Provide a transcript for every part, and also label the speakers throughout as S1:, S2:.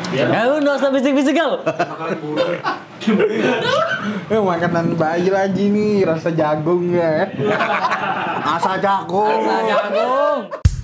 S1: Kau nggak usah bisik-bisik kau.
S2: Makanan bayi lagi nih, rasa jagung ya.
S3: Asa jagung.
S1: Rasa jagung.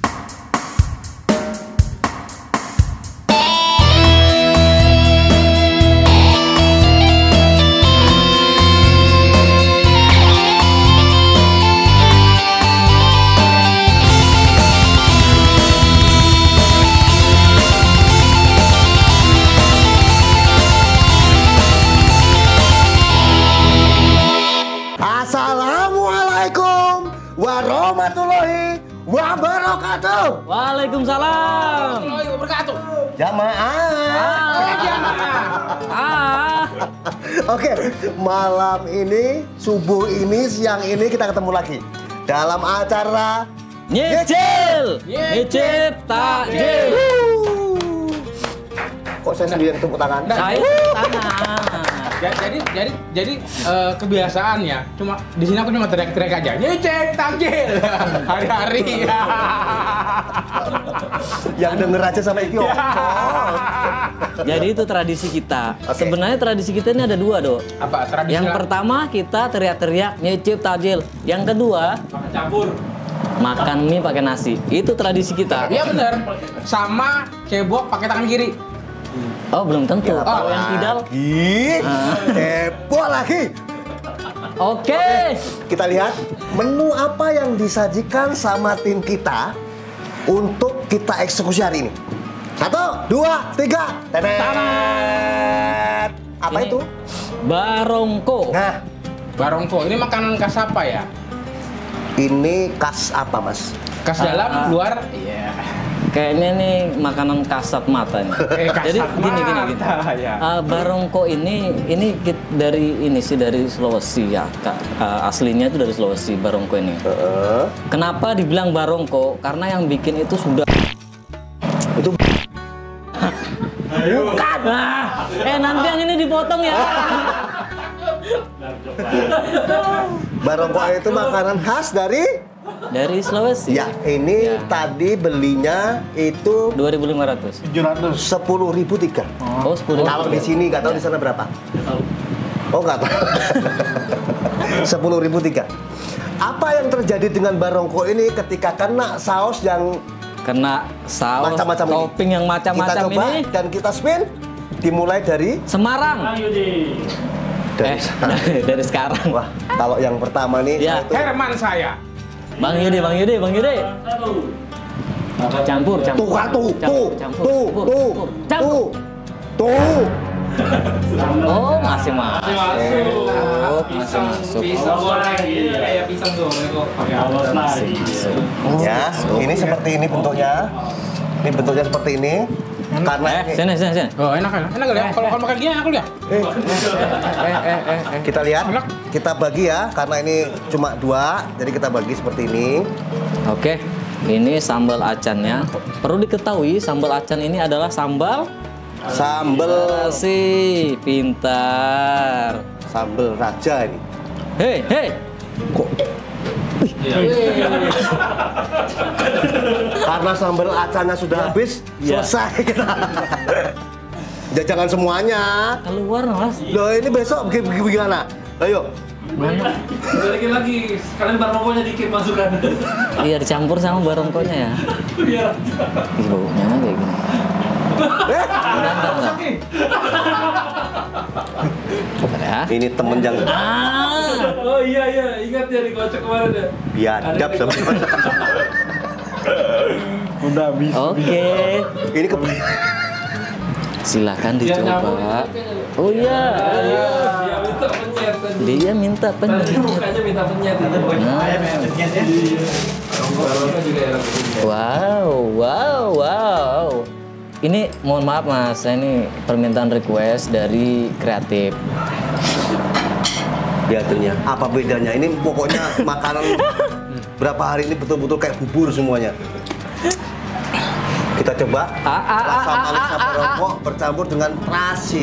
S3: Assalamualaikum warahmatullahi wabarakatuh.
S1: Waalaikumsalam.
S3: Jamaah. Oke, malam ini, subuh ini, siang ini kita ketemu lagi dalam acara
S1: Nyicil. Nyicip takjil.
S3: Kok saya sendiri yang tepuk tangan?
S1: Saya tangan.
S2: Jadi kebiasaannya cuma di sini aku cuma teriak-teriak aja. Nyicip takjil hari-hari.
S3: Yang denger aja sama Iki.
S1: Jadi itu tradisi kita. Sebenarnya tradisi kita ini ada dua, Dok.
S2: Apa tradisi?
S1: Yang pertama kita teriak-teriak nyicip takjil. Yang kedua
S2: campur.
S1: makan mie pakai nasi. Itu tradisi kita.
S2: Iya benar. Sama cebok pakai tangan kiri.
S1: Oh, belum tentu. Kalau yang kidal.
S3: Heboh lagi.
S1: Oke.
S3: Kita lihat menu apa yang disajikan sama tim kita untuk kita eksekusi hari ini. 1, 2, 3. Tenet. Apa
S1: Ini
S3: itu?
S1: barongko.
S3: Nah,
S2: Barongko. Ini makanan khas apa ya?
S3: ini khas apa, Mas?
S2: Khas dalam, luar. Iya.
S1: Kayaknya nih makanan kasat mata nih. Jadi gini.
S2: Ya.
S1: Barongko ini dari Sulawesi ya. Aslinya itu dari Sulawesi barongko ini. Kenapa dibilang barongko? Karena yang bikin itu sudah
S3: Itu
S1: bukan. Nanti yang ini dipotong ya.
S3: barongko itu makanan khas dari
S1: Sulawesi.
S3: ya, ini tadi belinya itu
S1: 2.500.
S3: 10.003.
S1: Oh, 10.
S3: Kalau di sini nggak tahu di sana berapa? Oh, nggak tahu. 10.003. Apa yang terjadi dengan barongko ini ketika kena saus yang
S1: Kena saus
S3: macam-macam ini?
S1: topping yang
S3: Kita
S1: macam-macam
S3: coba
S1: ini.
S3: dan kita spin. Dimulai dari
S1: Semarang. Dari sekarang.
S3: Wah, kalau yang pertama nih
S1: Ya.
S3: itu
S2: Herman saya.
S1: Bang Yudi. Campur.
S3: tuh.
S1: Oh, masih masuk.
S4: Pisang goreng kayak pisang goreng kok pakai alas lagi.
S3: Ya, ini seperti ini bentuknya. Ini bentuknya seperti ini. Karena ini,
S1: Sini.
S2: Oh, enak ya. Kalau makan gini aku lihat.
S3: kita lihat, kita bagi ya. Karena ini cuma 2, jadi kita bagi seperti ini.
S1: Oke. Ini sambal acannya. Perlu diketahui sambal acan ini adalah sambal
S3: Sambal
S1: pintar.
S3: sambal raja ini.
S1: Hei.
S3: Kok karena sambal acannya sudah habis,
S1: Ya.
S3: selesai kita. Ya, jangan semuanya.
S1: Keluar, Mas.
S3: Loh, ini besok bagaimana? Ayo.
S4: Balikin lagi, sekalian barongkonya dikit masukkan.
S1: Iya, dicampur sama barongkonya ya.
S4: Biar
S1: Ih, baunya kayak gini. Enggak. Bentar ya.
S3: Ini temen yang
S4: Oh iya, ingat ya dikocok kemarin ya.
S3: biadab sama.
S2: Udah habis.
S1: Oke.
S3: Ini
S1: Silakan dicoba. Oh iya.
S4: Dia minta penyet.
S1: Dia minta penyet.
S4: Mukanya minta penyet itu. Barongko juga enak.
S1: Wow. Ini mohon maaf Mas, saya ini permintaan request dari kreatif.
S3: Lihatnya, apa bedanya? Ini pokoknya makanan berapa hari ini betul-betul kayak bubur semuanya. Kita coba rasa manisnya barongko bercampur dengan terasi.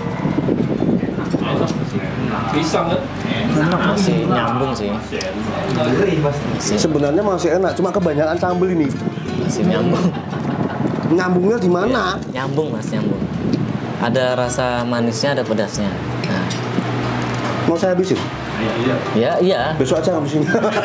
S4: Pisang kan?
S1: Masih nyambung sih.
S3: Sebenarnya masih enak, cuma kebanyakan sambal ini.
S1: Masih nyambung.
S3: Nyambungnya di mana?
S1: Nyambung mas, nyambung. Ada rasa manisnya, ada pedasnya. Nah.
S3: Mau saya habisin?
S1: Ya, iya.
S3: Besok aja habisin.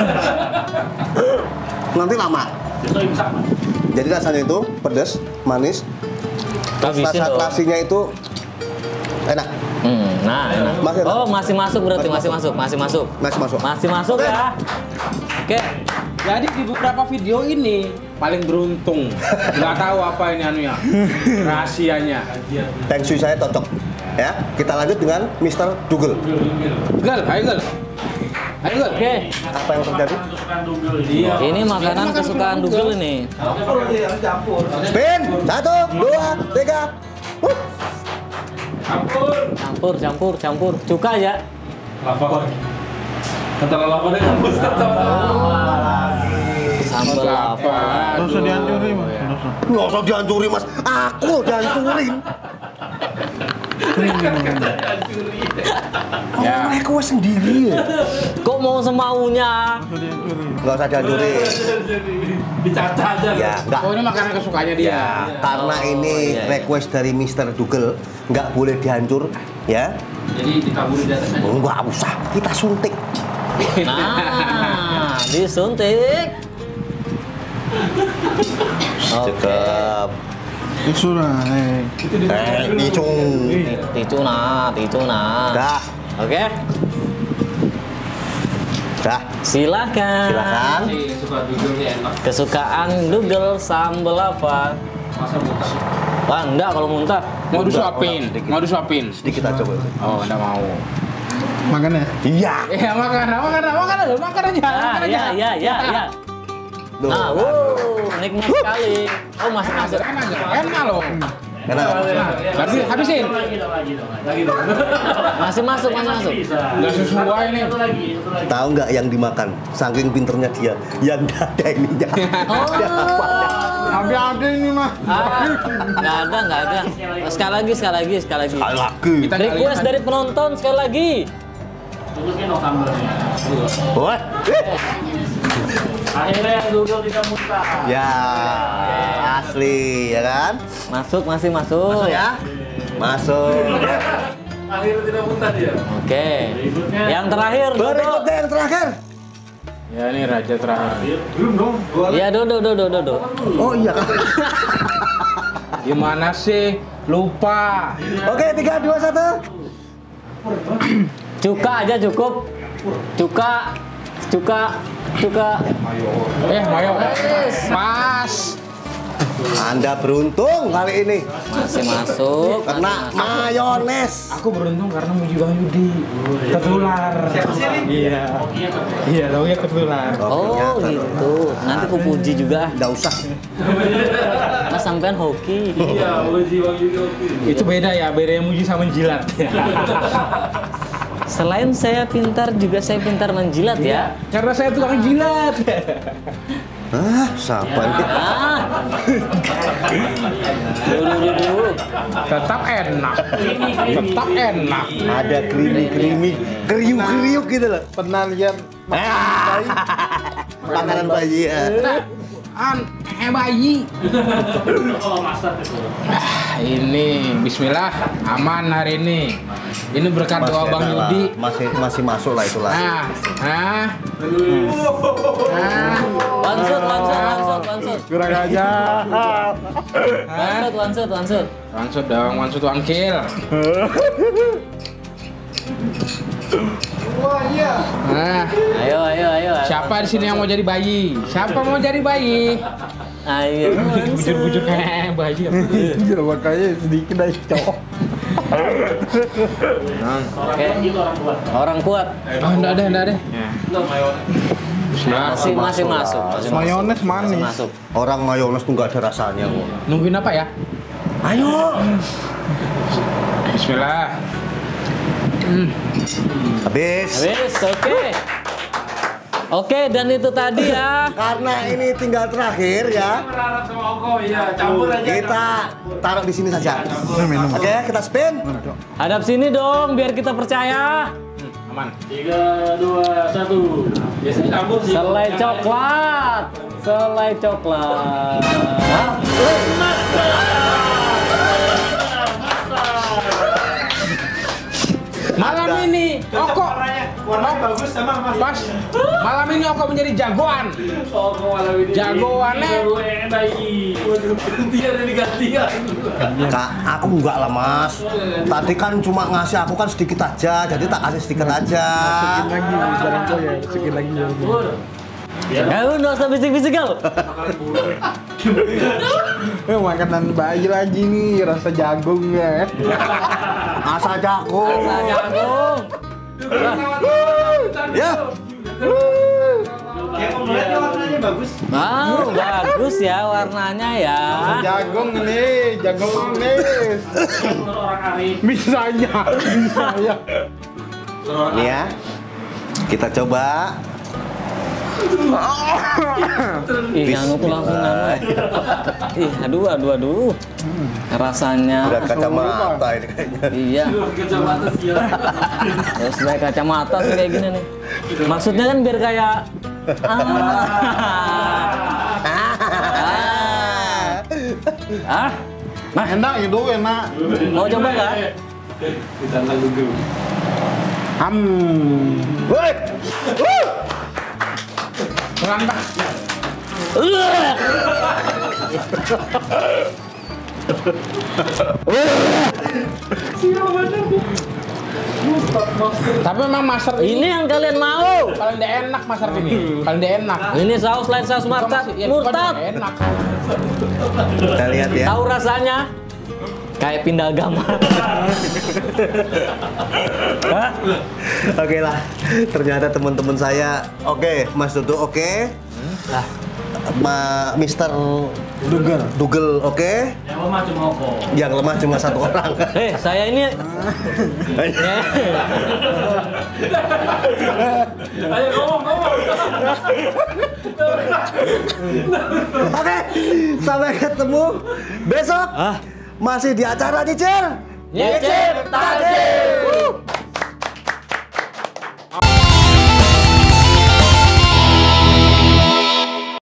S3: Nanti lama.
S4: Besok imsak, Mas.
S3: Jadi rasanya itu pedas, manis.
S1: Habisin
S3: Rasa
S1: dong.
S3: terasinya itu enak.
S1: Nah, enak.
S3: Masih enak.
S1: Oh, masih masuk berarti, masih masuk.
S3: Masih masuk.
S1: Masih masuk
S3: Oke.
S1: ya. Oke.
S2: Jadi di beberapa video ini paling beruntung. Nggak tahu apa ini anunya. Rahasianya.
S3: Thank you saya cocok. Ya, kita lanjut dengan Mr. Dougal.
S2: Gel, ayo Gel. Ayo Gel.
S1: Oke.
S3: Apa yang terjadi?
S4: Kesukaan Dougal. Iya.
S1: Ini makanan kesukaan Dougal ini.
S3: Spin, 1, 2, 3.
S1: Campur. Cuka ya.
S4: Lava. Antara lava dengan mustard sama.
S1: Sambal apa?
S5: Nggak usah dihancurin, Mas.
S3: Nggak usah dihancurin, Mas. Aku dihancurin.
S2: Ya.
S3: Mereka sendiri ya.
S1: Kok mau semaunya?
S3: Nggak usah dihancurin.
S4: Dicaca aja.
S3: Ya, nggak.
S2: Oh, ini makanan kesukaannya dia.
S3: Ya, karena ini
S1: iya.
S3: request dari Mr. Dougal, nggak boleh dihancur, ya.
S4: Jadi ditaburi di atas aja.
S3: Nggak usah, kita suntik.
S1: Nah, disuntik. Oke.
S3: Cakep.
S5: Itu lah,
S3: Ticung.
S1: Ticuna.
S3: Dah,
S1: Oke.
S3: dah.
S1: Silakan.
S3: Silakan.
S4: Si suka Dougal nih enak.
S1: Kesukaan Dougal sambal apa?
S4: Masa muntah.
S1: Wah, enggak kalau muntah.
S2: Mau disuapin, mau disuapin.
S3: Sedikit aja, Boy.
S2: Oh, enggak mau.
S5: makan ya?
S3: Iya.
S2: Ya makan aja.
S1: Ya.
S3: Duh,
S1: Nah, nikmat sekali. Oh, masih masuk.
S2: Enak loh.
S3: enak.
S2: Berarti habisin.
S4: Lagi dong.
S1: Masih masuk.
S2: Nggak sesuai nih.
S4: Satu lagi.
S3: Tahu nggak yang dimakan? Saking pinternya dia, yang nggak ada ininya.
S1: Oh.
S5: Ada ini mah.
S1: Nggak ada. Sekali lagi.
S3: Sekali lagi.
S2: Kita
S1: Request dari penonton sekali lagi.
S4: Tutusin dong sambalnya.
S3: Wah.
S4: Akhirnya Dougal tidak muntah.
S3: Ya, asli ya kan?
S1: Masih masuk.
S3: Masuk ya. Masuk.
S4: Akhirnya tidak muntah dia.
S1: Oke.
S4: Berikutnya.
S1: Yang terakhir, Dodo.
S3: Berikutnya yang terakhir.
S2: Ya ini raja terakhir.
S1: Iya, Dodo.
S3: Oh iya kan.
S2: Gimana sih? Lupa.
S3: Oke, 3, 2, 1.
S1: Cuka aja cukup. Cuka.
S2: Mayo. Pas.
S3: Anda beruntung kali ini
S1: Masih masuk.
S3: kena mayones.
S2: Aku beruntung karena muji Bang Yudi. Ketular. Iya, tahu ya ketular.
S1: Oh, gitu. Nanti aku puji juga.
S3: Nggak usah.
S1: Mas sampean hoki.
S4: Iya, uji Bang Yudi.
S2: Itu beda ya, beda yang muji sama menjilat.
S1: Selain saya pintar, juga saya pintar menjilat ya.
S2: Karena saya tukang jilat.
S3: Ah, siapa ini?
S1: Ah. Duh.
S2: Tetap enak.
S3: Ada krimi, kriuk gitu loh.
S5: Pernah lihat
S3: Makanan bayi ya.
S2: Bayi.
S4: Oh, masak itu.
S2: Ini Bismillah, aman hari ini. Ini berkat doa Bang
S3: ada lah.
S2: Yudi.
S3: Masih masuk lah itulah.
S1: Wansut.
S5: kurang aja.
S1: Wansut.
S2: Wansut dong, wansut wangkil. Nah,
S1: Ayo.
S2: siapa di sini yang mau jadi bayi? Siapa mau jadi bayi?
S1: Ayo.
S2: Bujur-bujur kayak bayi.
S5: Iya, makanya sedikit aja cowok.
S1: Oke. Orang kuat.
S2: Oh, enggak ada.
S1: Masih masuk.
S5: Mayones manis.
S1: Masuk.
S3: Orang mayones tuh nggak ada rasanya kok.
S2: Nungguin apa ya?
S3: Ayo.
S2: Bismillah.
S3: Habis.
S1: Oke, dan itu tadi ya.
S3: Karena ini tinggal terakhir ya.
S4: Berharap sama Oko, iya, campur aja.
S3: Kita taruh di sini saja.
S5: Minum.
S3: Oke, kita spin.
S1: Hadap sini dong, biar kita percaya.
S2: Aman.
S4: 3, 2, 1. Biasanya campur sih.
S1: Selai coklat.
S2: Malam ini Oko
S4: Warnanya bagus sama Mas.
S2: pas malam ini Oko menjadi jagoan. Jagoannya
S3: Kak, aku enggak lah mas. Tadi kan cuma ngasih aku kan sedikit aja, jadi tak kasih sedikit aja.
S5: Lagi barang kau ya, sedikit lagi.
S1: Kau nggak usah bisik-bisik kau.
S5: Makanan bayi lagi nih, rasa jagung ya.
S3: Asa jagung.
S1: Rasa jagung.
S3: Ya.
S4: Kayak omeletnya warnanya bagus.
S1: Wow, bagus ya warnanya ya.
S5: Jagung nih, jagung manis.
S4: Orang arif.
S5: Bisanya, bisanya.
S3: Nih ya. Kita coba.
S1: Ih, anu tuh langsung anu. Ih, aduh. Rasanya.
S3: Udah kacamata ini kayaknya.
S1: Iya.
S4: Kacamata sial.
S1: Terus pakai kacamata tuh kayak gini nih. Maksudnya kan biar kayak
S5: Nah, enak itu enak.
S1: mau coba nggak?
S4: Kita lalu dulu.
S3: Woi.
S2: ngerantah. Tapi memang master
S1: Ini yang kalian mau.
S2: paling tidak enak master ini. Paling tidak enak.
S1: Ini saus lain saus murtad.
S2: Ya, bukan
S1: Murtad.
S2: nggak enak.
S3: Kita lihat ya.
S1: Tahu rasanya? Kayak pindah agama.
S3: Oke lah. Ternyata teman-teman saya oke, Mas Dudu oke. Mister Dugel oke.
S4: Yang lemah cuma Oko.
S3: Yang lemah cuma satu orang.
S1: Saya ini
S4: Ayo ngomong.
S3: Oke, sampai ketemu besok. Masih di acara Nyicil.
S1: Nyicil Takjil.